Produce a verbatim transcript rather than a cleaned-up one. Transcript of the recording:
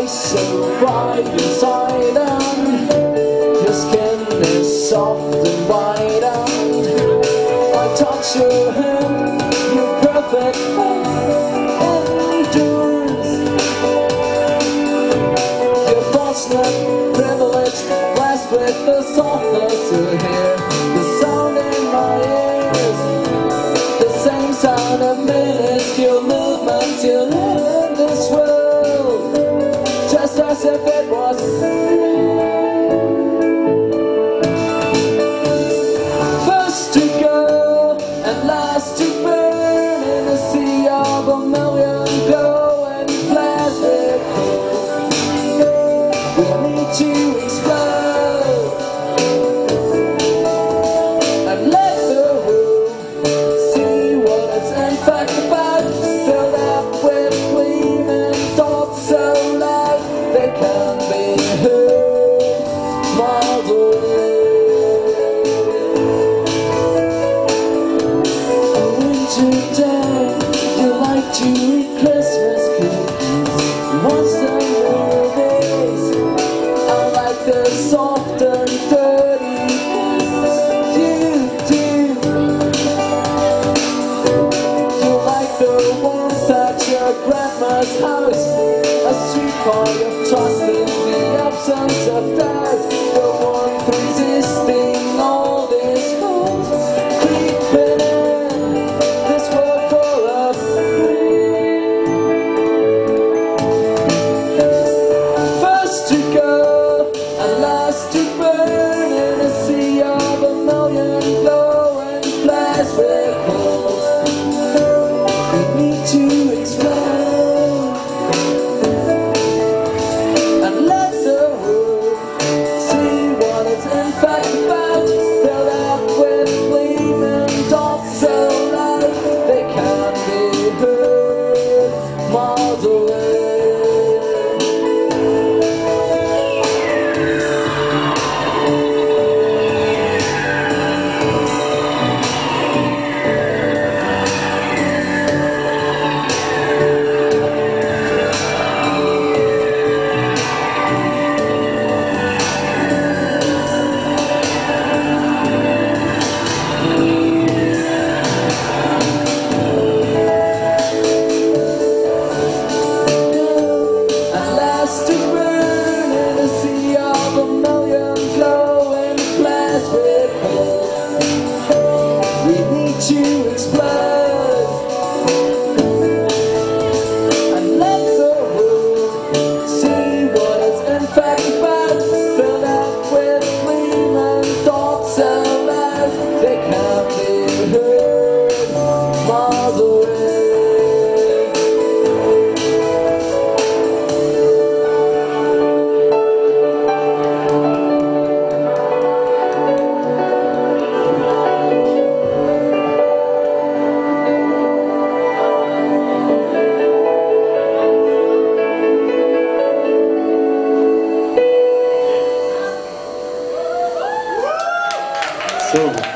so bright inside, and your skin is soft and white, and I touch your hand, your perfect face endures. Your fortunate privilege, blessed with the softness to hear the sound in my ears, the same sound of minuscule movements you live in this world, just as if it was first to go and last to burn in a sea of a million glowing flares with hope. We need to explode and let the world see what it's in fact about, filled up with gleaming thoughts so loud they can be heard miles away. A winter day, you like to eat Christmas cookies, watch the movies. I like the soft and dirty things you do. You like the warmth at your grandma's house, a sweet part of trust in the absence of doubt, the warmth resisting all this cold, creeping in this world full of first to go and last to burn in a sea of a million glowing flares with hope. We need to explode and let the world see what it's in fact about, filled up with gleaming dots so loud they can be heard miles away. And last to burn in a sea of a million glowing flares with hope. We need to explode and let the world see what it's in fact about, filled up with gleaming thoughts so loud they can be heard miles away. So.